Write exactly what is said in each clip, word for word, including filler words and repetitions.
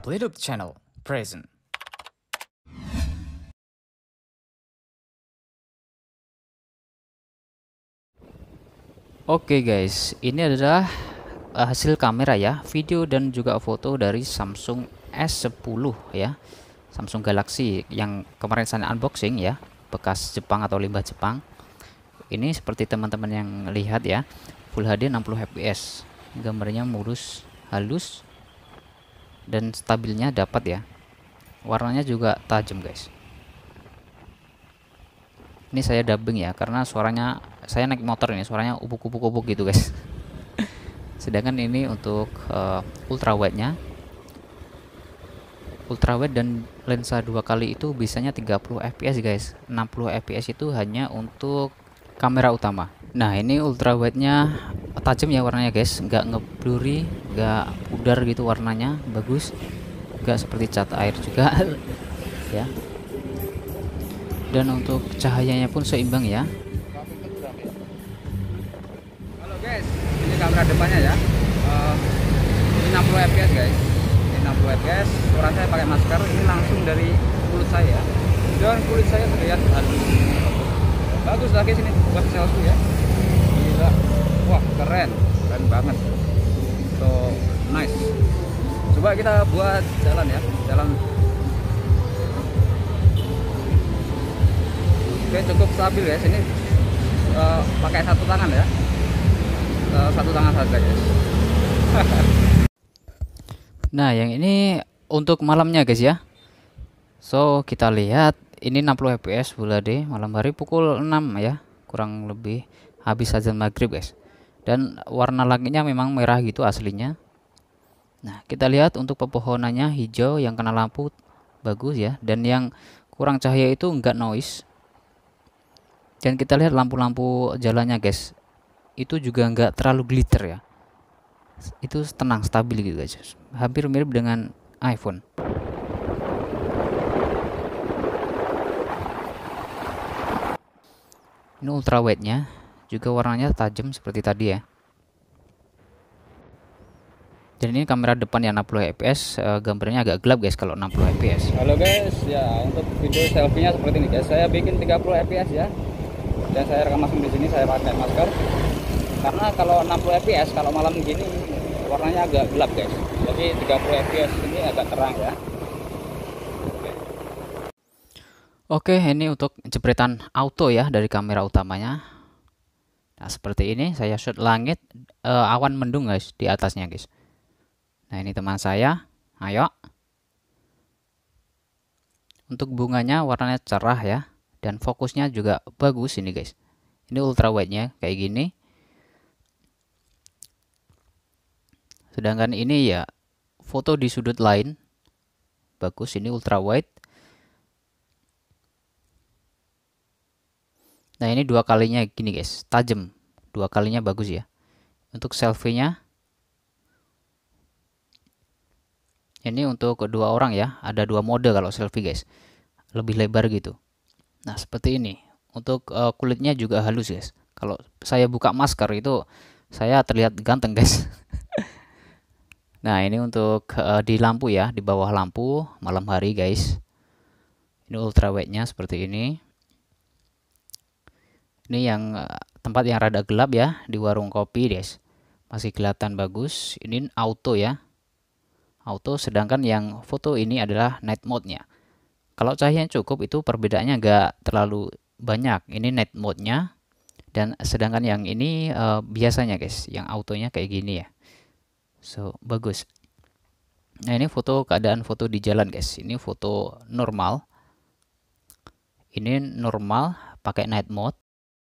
Upload channel present. Oke guys, ini adalah uh, hasil kamera ya, video dan juga foto dari Samsung S sepuluh ya, Samsung Galaxy yang kemarin saya unboxing ya, bekas Jepang atau limbah Jepang. Ini seperti teman-teman yang lihat ya, Full H D enam puluh F P S, gambarnya mulus, halus, dan stabilnya dapat ya. Warnanya juga tajam guys. Ini saya dubbing ya, karena suaranya saya naik motor ini, suaranya ubuk-ubuk-ubuk gitu guys. Sedangkan ini untuk uh, ultrawide-nya, ultrawide dan lensa dua kali itu bisanya tiga puluh F P S guys. enam puluh F P S itu hanya untuk kamera utama. Nah ini ultrawide-nya tajam ya warnanya guys, nggak ngeblurry, nggak pudar gitu warnanya, bagus, nggak seperti cat air juga ya. Dan untuk cahayanya pun seimbang ya. Halo guys, ini kamera depannya ya. Uh, ini enam puluh F P S guys. Ini enam puluh F P S. Suara saya pakai masker. Ini langsung dari kulit saya. Dan kulit saya terlihat halus. Bagus lagi sini buat selfie ya. Gila. Wah keren, keren banget. So nice. Coba kita buat jalan ya, jalan. Oke, cukup stabil ya. Sini uh, pakai satu tangan ya. Uh, satu tangan saja guys. Nah yang ini untuk malamnya guys ya. So kita lihat ini enam puluh F P S Full H D malam hari pukul enam ya, kurang lebih habis azan maghrib guys. Dan warna langitnya memang merah gitu aslinya. Nah kita lihat untuk pepohonannya hijau, yang kena lampu bagus ya, dan yang kurang cahaya itu enggak noise. Dan kita lihat lampu-lampu jalannya guys, itu juga enggak terlalu glitter ya, itu tenang, stabil gitu guys, hampir mirip dengan iPhone. Ini ultrawide nya juga warnanya tajam seperti tadi ya. Dan ini kamera depan yang enam puluh F P S, uh, gambarnya agak gelap guys kalau enam puluh F P S. Halo guys, ya untuk video selfie-nya seperti ini guys. Saya bikin tiga puluh F P S ya. Dan saya rekam langsung di sini, saya pakai masker. Karena kalau enam puluh F P S kalau malam gini warnanya agak gelap guys. Jadi tiga puluh F P S ini agak terang ya. Oke, ini untuk jepretan auto ya dari kamera utamanya. Nah, seperti ini saya shoot langit, uh, awan mendung guys di atasnya guys. Nah, ini teman saya. Ayo. Untuk bunganya warnanya cerah ya, dan fokusnya juga bagus ini guys. Ini ultrawide-nya kayak gini. Sedangkan ini ya foto di sudut lain. Bagus, ini ultrawide. Nah ini dua kalinya gini guys, tajam, dua kalinya bagus ya. Untuk selfie-nya, ini untuk kedua orang ya, ada dua mode kalau selfie guys, lebih lebar gitu. Nah seperti ini. Untuk uh, kulitnya juga halus guys. Kalau saya buka masker itu saya terlihat ganteng guys. Nah ini untuk uh, di lampu ya, di bawah lampu malam hari guys. Ini ultrawide-nya seperti ini. Ini yang tempat yang rada gelap ya, di warung kopi guys, masih kelihatan bagus. Ini auto ya, auto. Sedangkan yang foto ini adalah night mode-nya. Kalau cahaya yang cukup itu perbedaannya nggak terlalu banyak. Ini night mode-nya, dan sedangkan yang ini uh, biasanya guys, yang autonya kayak gini ya. So bagus. Nah ini foto, keadaan foto di jalan guys. Ini foto normal. Ini normal pakai night mode.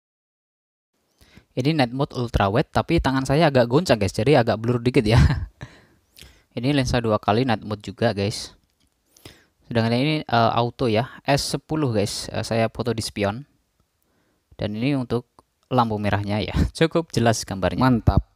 Ini night mode ultrawide, tapi tangan saya agak goncang guys, jadi agak blur dikit ya. Ini lensa dua kali night mode juga guys. Sedangkan ini uh, auto ya, S sepuluh guys. Uh, saya foto di spion. Dan ini untuk lampu merahnya ya. Cukup jelas gambarnya. Mantap.